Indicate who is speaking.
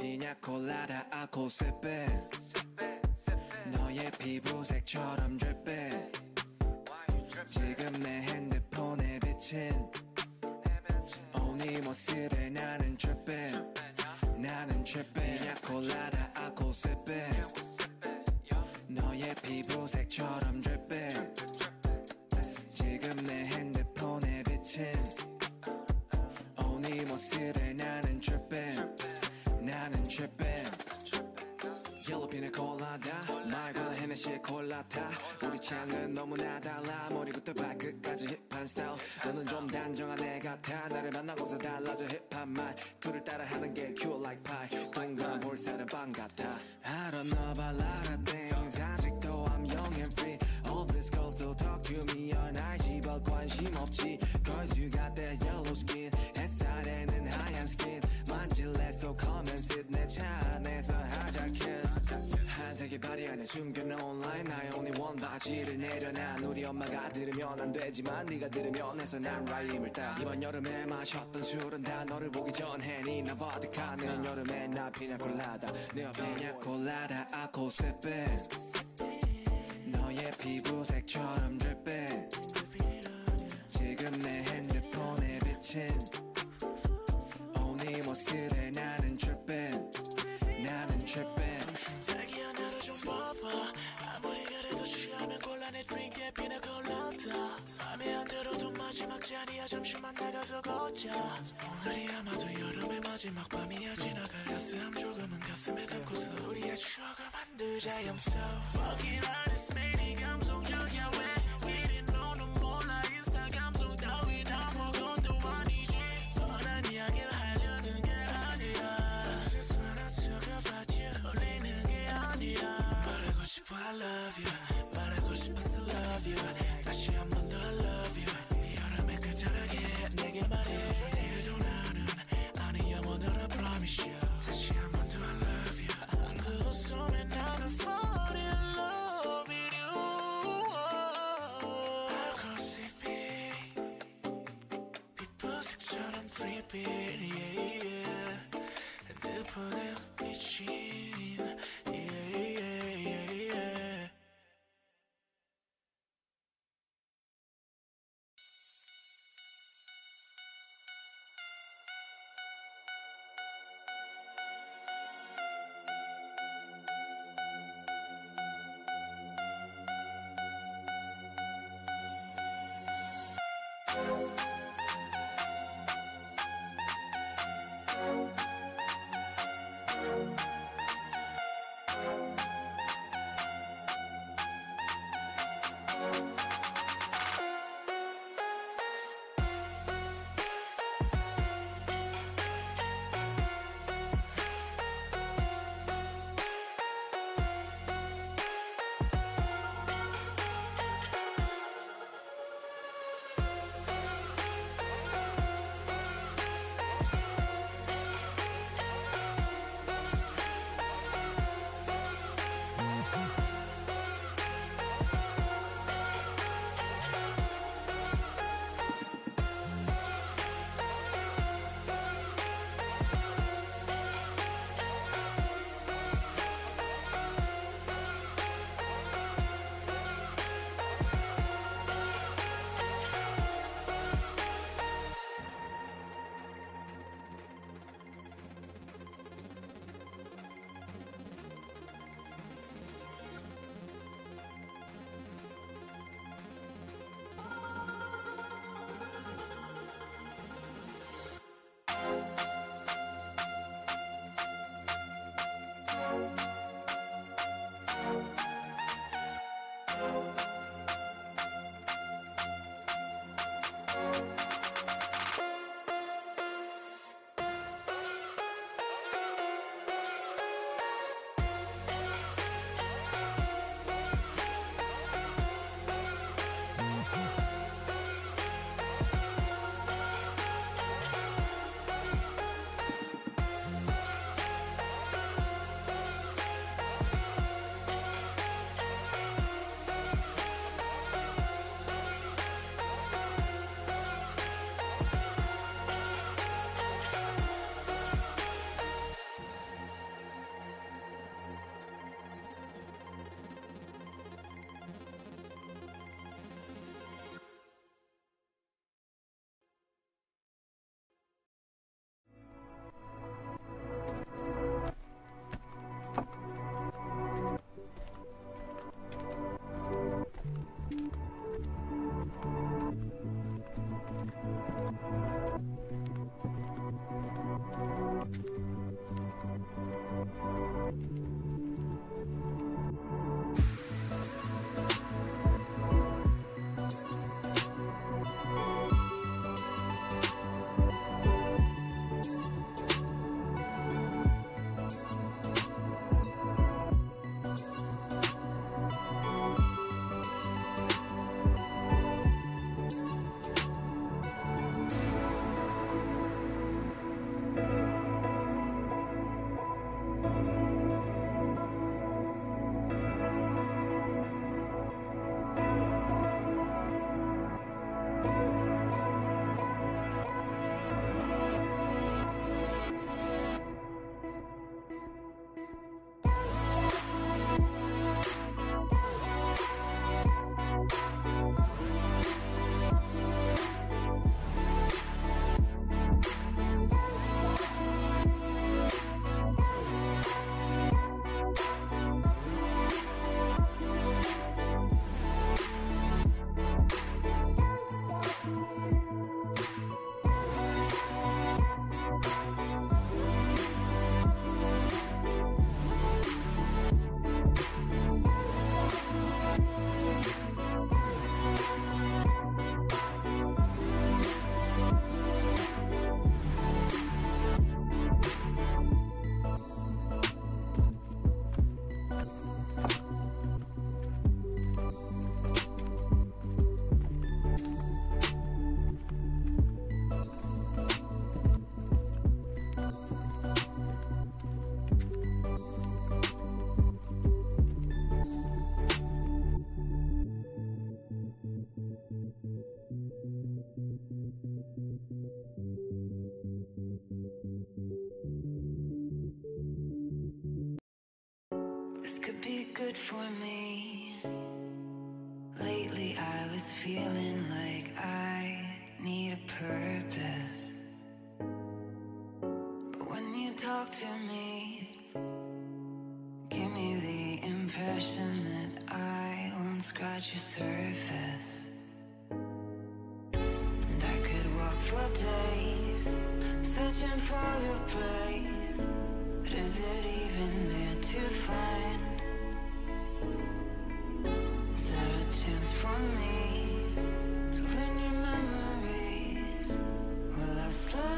Speaker 1: 피냐콜라다 알코올 sipping 너의 피부색처럼 dripping 지금 내 핸드폰에 비친 네 모습에 나는 tripping 피냐콜라다 알코올 sipping 너의 피부색처럼 dripping 지금 내 핸드폰에 비친 네 모습에 나는 tripping Yellow pina colada 말거나 헤네시의 콜라타 우리 취향은 너무나 달라 머리부터 발끝까지 힙한 스타일 너는 좀 단정한 애 같아 나를 만나고서 달라져 힙한 말투를 따라하는 게 cute like pie 동그란 볼살은 빵 같아 I don't know about a lot of things 아직도 I'm young and free All these girls still talk to me on IG but 관심 없지 Cause you got that yellow skin 햇살에는 하얀 skin 만질래 so come and sit 내 차 안에서 하자 kiss 한색의 바리 안에 숨겨놓은 line 나의 only one 바지를 내려놔 우리 엄마가 들으면 안 되지만 네가 들으면 해서 난 라임을 따 이번 여름에 마셨던 술은 다 너를 보기 전에 니나 버디카는 여름에 나 피냐콜라다 내 옆에 피냐콜라다 알코올 sipping 너의 피부색처럼 dripping 지금 내 핸드폰에 비친 네 모습에 나는 tripping
Speaker 2: 자기야 나를 좀 봐봐 아무리 그래도 취하면 곤란해 드링크에 피나콜라다 맘에 안 들어도 마지막 잔이야 잠시만 나가서 걷자 오늘이 아마도 여름의 마지막 밤이야 지나갈 따스함 조금은 가슴에 담고서 우리의 추억을 만들자 I'm so fucking honest 매일 감성적이야 왜 이리 너는 몰라 인스타 감성 따위 다 먹은 도 아니지 뻔한 이야기를 하려는 게 아니라 I just wanna talk about you 울리는 게 아니라 말하고 싶어 I love you 말하고 싶어서 love you 다시 한 번 더 I love you 이 여름에 끝자락에 내게 말해 내일도 나는 아니 영원을 I promise you 다시 한 번 더 I love you 그 웃음에 나는 fall in love with you 알코올 sipping 피부색처럼 dripping yeah, yeah. 핸드폰에 비친 yeah, yeah, yeah, yeah.
Speaker 3: This could be good for me. Lately I was feeling like I need a purpose. But when you talk to me, give me the impression that I won't scratch your surface. And I could walk for days, searching for your praise. But is it even there to find? Is there a chance for me to learn your memories? Will I slide